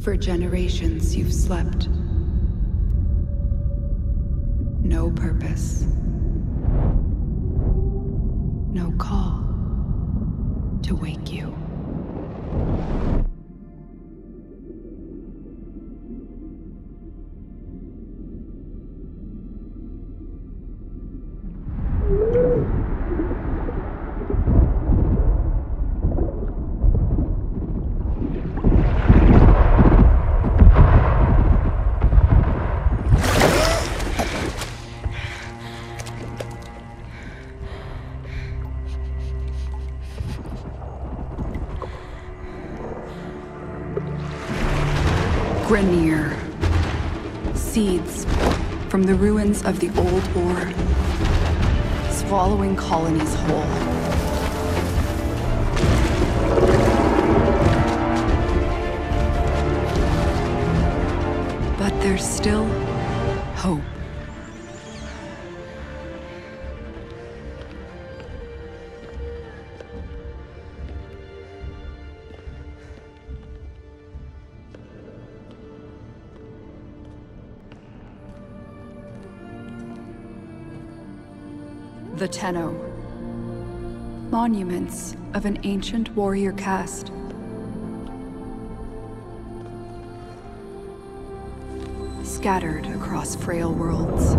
For generations you've slept. No purpose. No call to wake you. Grenier. Seeds from the ruins of the old war, swallowing colonies whole. But there's still hope. The Tenno. Monuments of an ancient warrior caste. Scattered across frail worlds.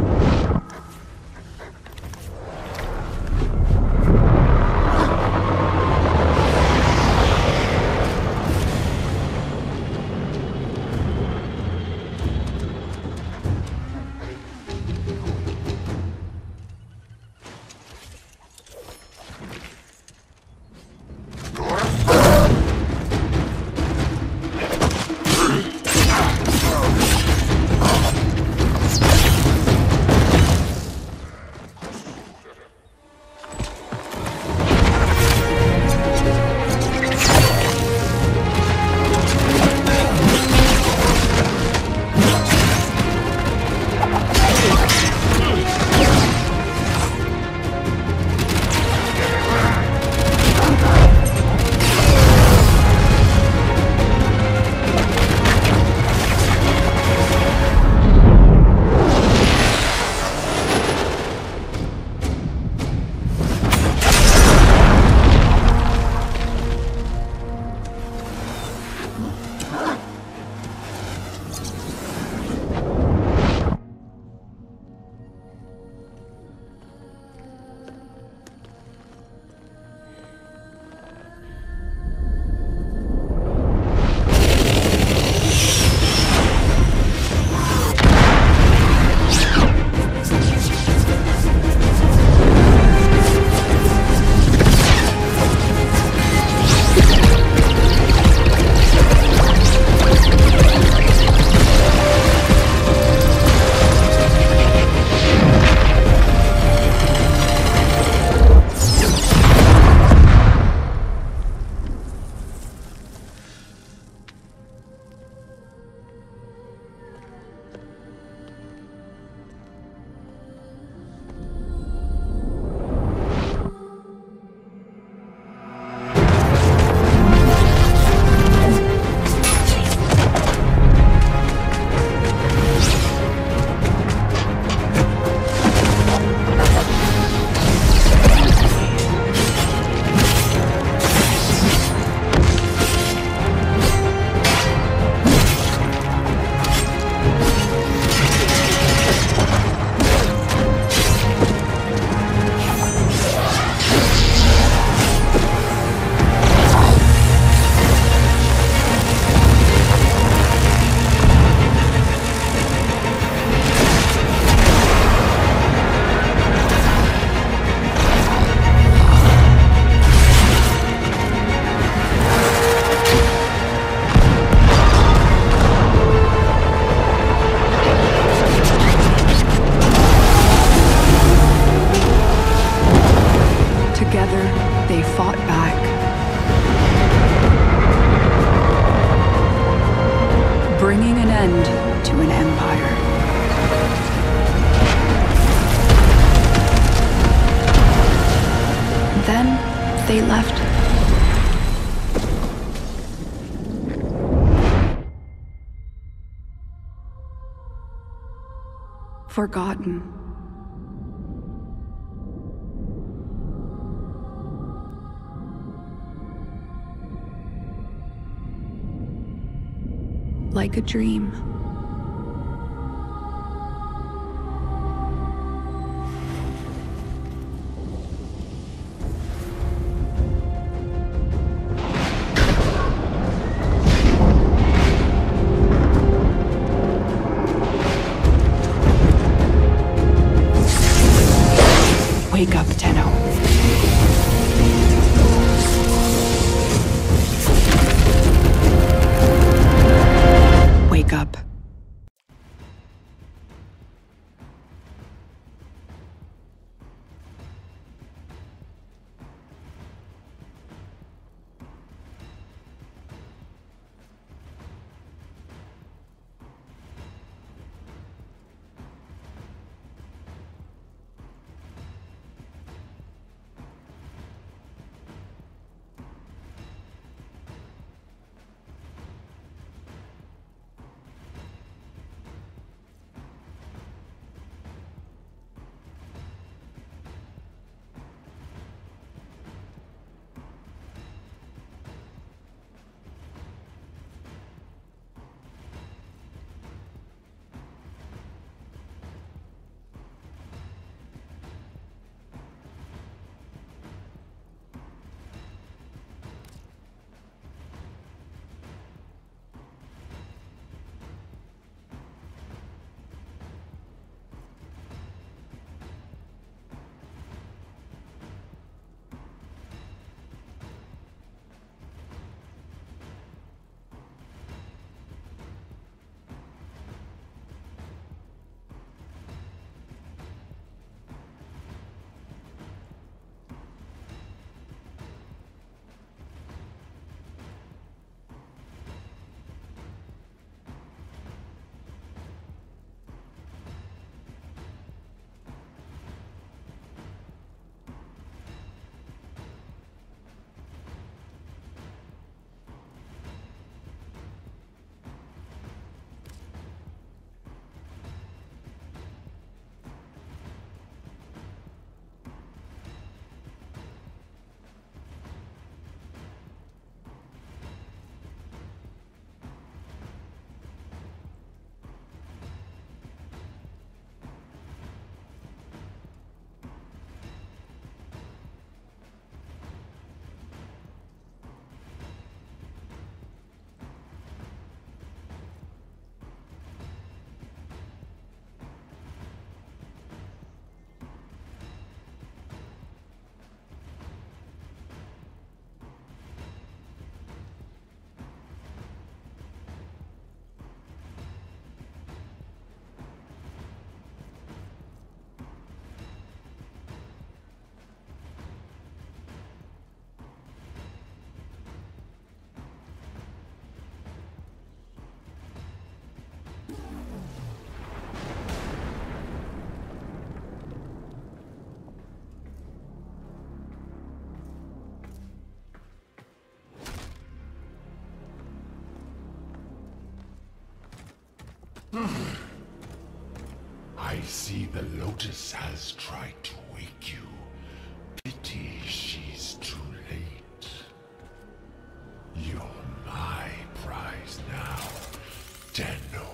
They left. forgotten. Like a dream. Wake up, Tenno. Wake up. I see the Lotus has tried to wake you. Pity she's too late. You're my prize now, Tenno.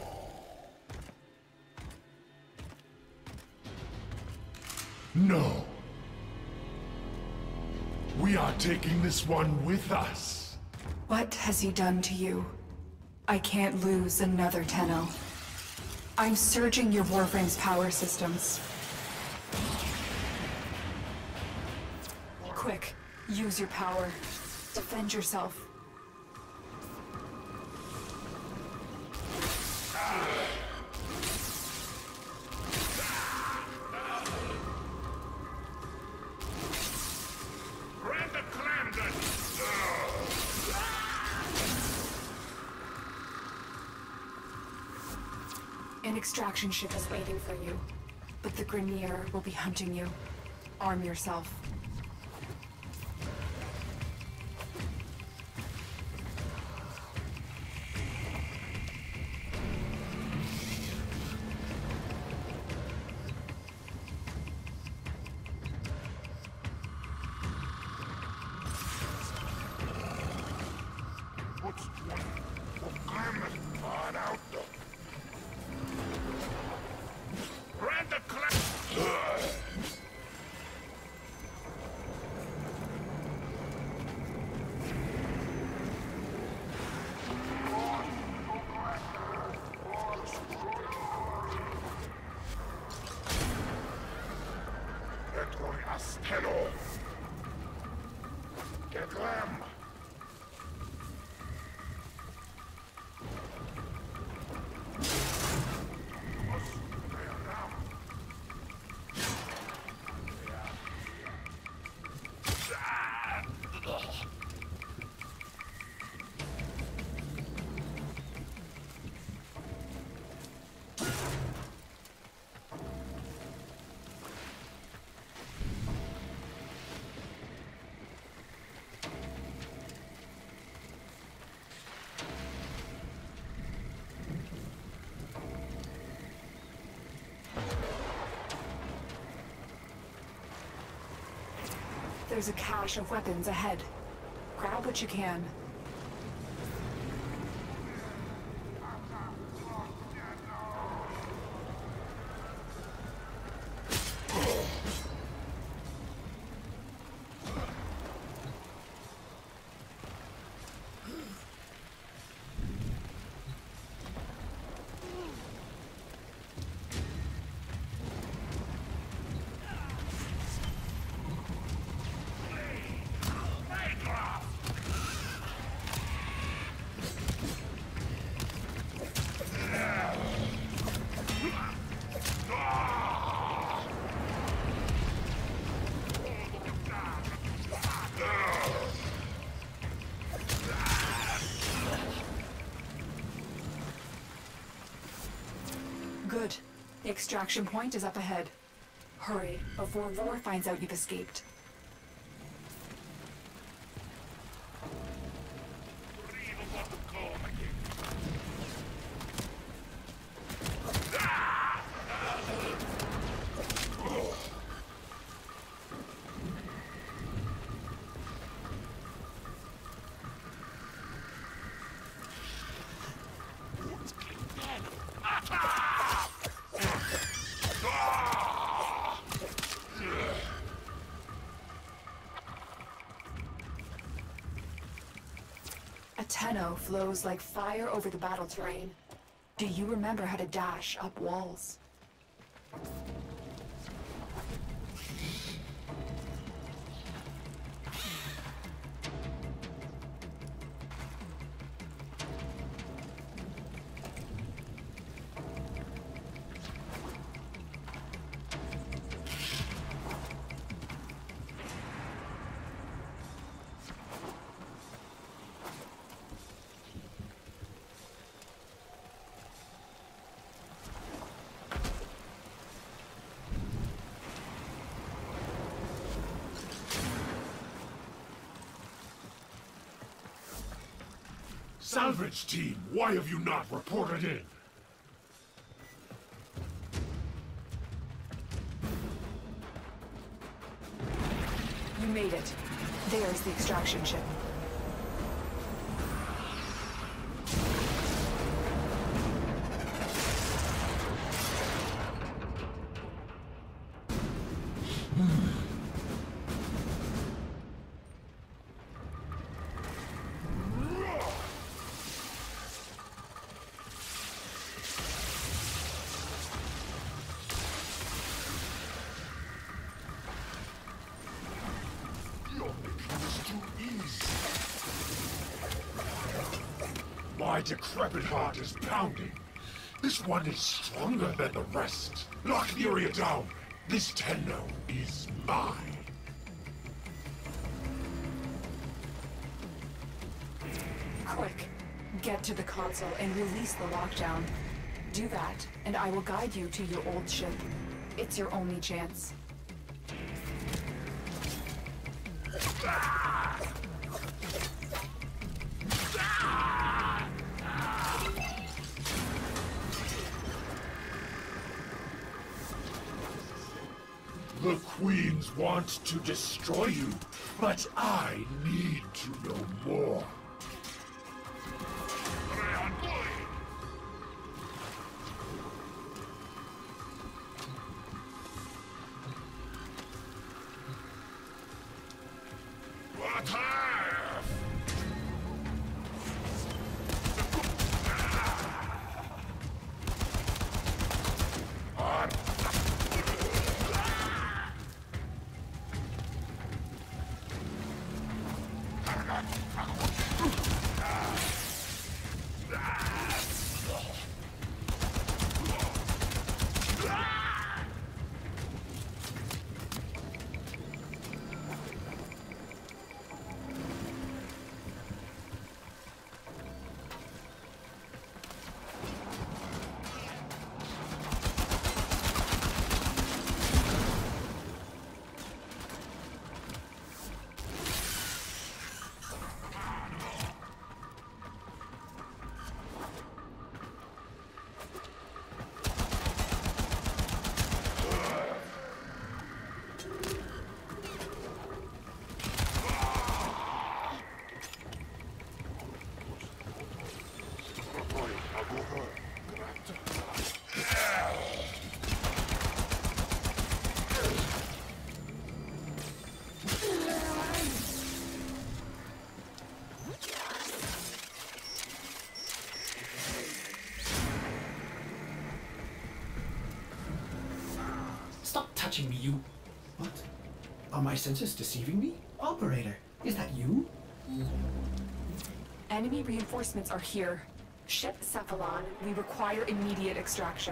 No. We are taking this one with us. What has he done to you? I can't lose another Tenno. I'm surging your Warframe's power systems. Quick, use your power. Defend yourself. An extraction ship is waiting for you, but the Grineer will be hunting you. Arm yourself. fast, hello! Get them! There's a cache of weapons ahead. Grab what you can. Good. The extraction point is up ahead. Hurry, before Vor finds out you've escaped. A Tenno flows like fire over the battle terrain. Do you remember how to dash up walls? Salvage team, why have you not reported in? You made it. There's the extraction ship. My decrepit heart is pounding. This one is stronger than the rest. Lock the area down. This Tenno is mine. Quick, get to the console and release the lockdown. Do that, and I will guide you to your old ship. It's your only chance. The Queens want to destroy you, but I need to know more. Stop touching me, you... What? Are my senses deceiving me? Operator, is that you? Enemy reinforcements are here. Ship Cephalon, we require immediate extraction.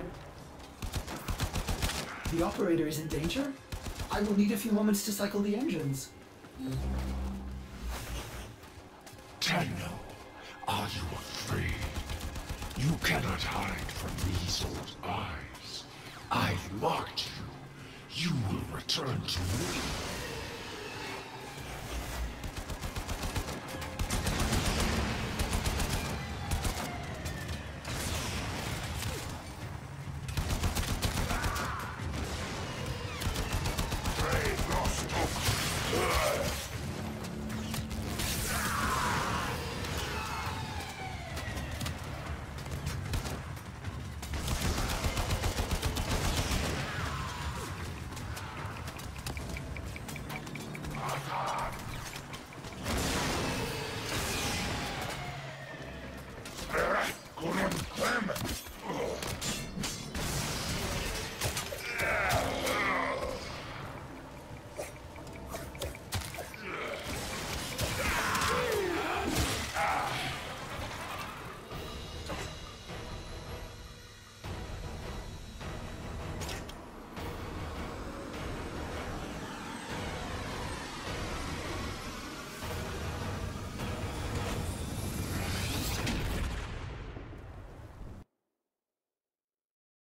The operator is in danger? I will need a few moments to cycle the engines. Tenno, are you afraid? You cannot hide from these old eyes. I've marked you. You will return to me. Brave lost hope.